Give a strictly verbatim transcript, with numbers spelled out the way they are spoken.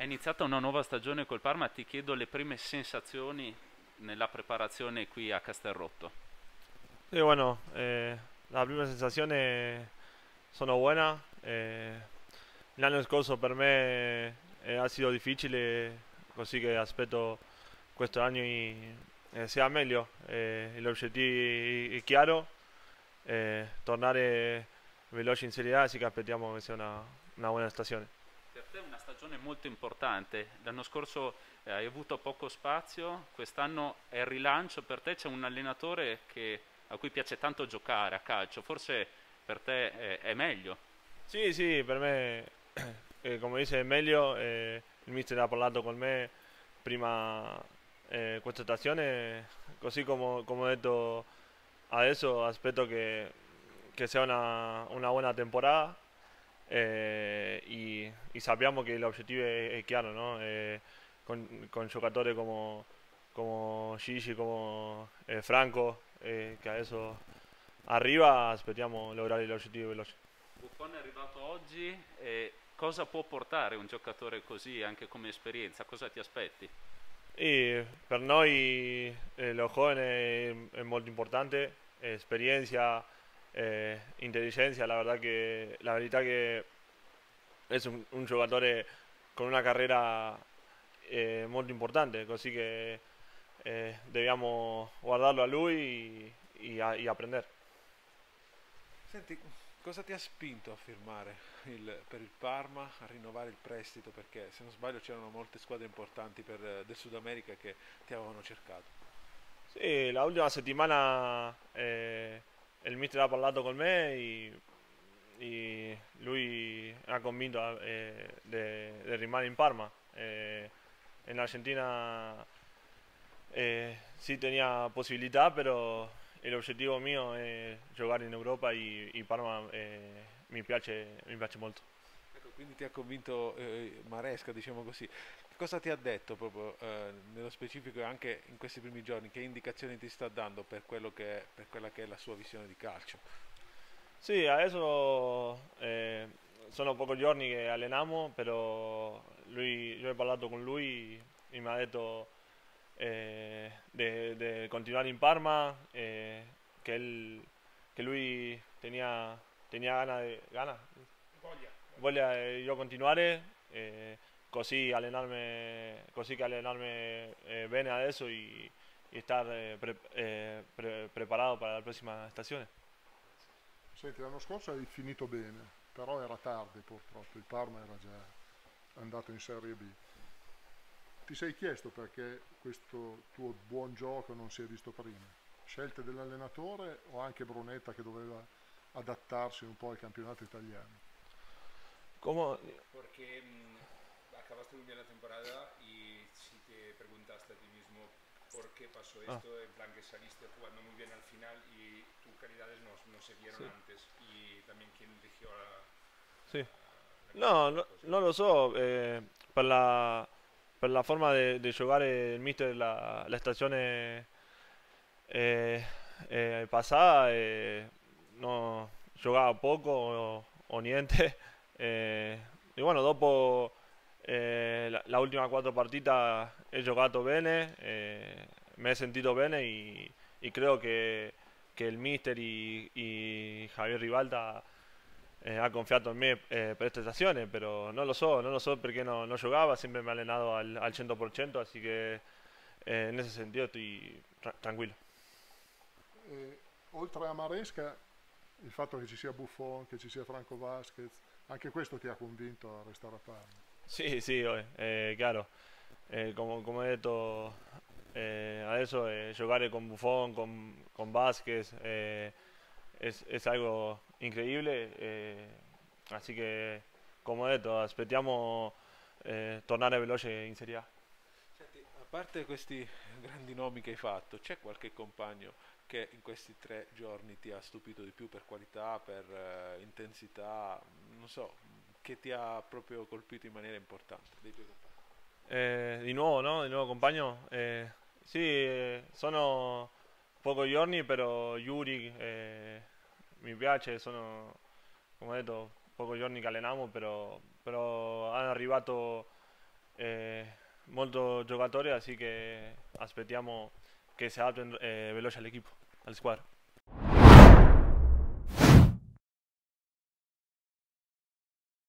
iniziata una nuova stagione col Parma, ti chiedo le prime sensazioni nella preparazione qui a Castelrotto. Sí, bueno, eh, las primeras sensazioni sono buenas. Eh, l'anno scorso per me eh, ha sido difficile, così che aspetto questo anno i- eh, sia meglio. Eh, l'obiettivo è chiaro, eh, tornare veloci in Serie A, così che aspettiamo che sia una, una buona stagione. Per te è una stagione molto importante, l'anno scorso eh, hai avuto poco spazio, quest'anno è il rilancio, per te c'è un allenatore che- a cui piace tanto giocare a calcio, forse per te è, è meglio. Sì, sì, per me, eh, come dice, è meglio. Eh, il mister ha parlato con me prima eh, questa stagione, così come, come ho detto adesso, aspetto che, che sia una, una buona temporada. Eh, y, y sappiamo che l'obiettivo è, è chiaro, no? Eh, con, con giocatori come, come Gigi, come eh, Franco, eh, che adesso arriva, aspettiamo lograre l'obiettivo veloce. Buffon è arrivato oggi e cosa può portare un giocatore così anche come esperienza? Cosa ti aspetti? Y per noi eh, los jóvenes es molto importante, eh, experiencia, eh, inteligencia, la verdad que la verità che es un, un giocatore con una carrera eh, molto importante, così che eh, dobbiamo guardarlo a lui y, y a- y aprender. Senti, cosa ti ha spinto a firmare il- per il Parma, a rinnovare il prestito? Perché se non sbaglio c'erano molte squadre importanti per, eh, del Sud America che ti avevano cercato. Sì, la ultima settimana eh, il mister ha parlato con me y, y lui ha convinto eh, de, de rimanere in Parma. Eh, en Argentina eh, sí tenía posibilidad, pero el objetivo mío es jugar en Europa y, y Parma eh, mi piace, mi piace molto. Ecco, quindi ti ha convinto eh, Maresca, diciamo così. Che cosa ti ha detto proprio eh, nello specifico e anche in questi primi giorni? Che indicazioni ti sta dando per, quello che è- per quella che è la sua visione di calcio? Sì, adesso eh, sono pochi giorni che alleniamo, però lui, io ho parlato con lui e mi ha detto eh, de, de continuar in Parma, eh, che, él- che lui tenía, tenía ganas de, gana, voglia di io continuare, eh, così allenarmi, così che allenarmi eh, bene adesso e, e star eh, pre- eh, pre- preparato per la prossima stagione. Senti, l'anno scorso hai finito bene, però era tardi purtroppo, il Parma era già andato in Serie B. Ti sei chiesto perché questo tuo buon gioco non si è visto prima? Scelte dell'allenatore o anche Brunetta che doveva adattarsi un po' al campionato italiano? ¿Cómo? Porque mm, acabaste muy bien la temporada y si te preguntaste a ti mismo por qué pasó Ah, esto, en plan que saliste jugando muy bien al final y tus calidades no, no se vieron sí, antes y también quién eligió la, sí. la No, camiseta, no, così. non lo so, eh, per la, per la forma di giocare il mister la, la stagione eh, eh, passata, eh, no, giocava poco o, o niente. Eh, e bueno, dopo eh, la, la ultima quattro partite ho giocato bene, eh, mi ho sentito bene e, e credo che, che il mister e, e Javier Rivalta eh, ha confiato in me eh, per questa stagione, però non lo so, non lo so perché no, no giocava, sempre mi ha allenato al, al cento per cento, así que eh, en ese sentido estoy tra- tranquilo. E, oltre a Maresca, il fatto che ci sia Buffon, che ci sia Franco Vasquez, anche questo ti ha convinto a restare a Parma. Sí, sí, oye, eh, claro. Eh, como, como he dicho, eh, adesso eh, giocare con Buffon, con, con Vázquez, eh, es, es algo increíble. Eh, así que, como he detto, aspettiamo eh, tornare veloce in Serie A. Senti, a parte questi grandi nomi che hai fatto, c'è qualche compagno che in questi tre giorni ti ha stupito di più per qualità, per eh, intensità, non so, che ti ha proprio colpito in maniera importante dei tuoi compagni? Eh, di nuovo, ¿no? Di nuovo compagno. Eh, sì, eh, sono pochi giorni, però Yuri eh, mi piace, sono, come ho detto, pochi giorni che alleniamo, però, però hanno arrivato eh, molto giocatori, così che aspettiamo che si adaptino eh, veloci all'equipo, alla squadra.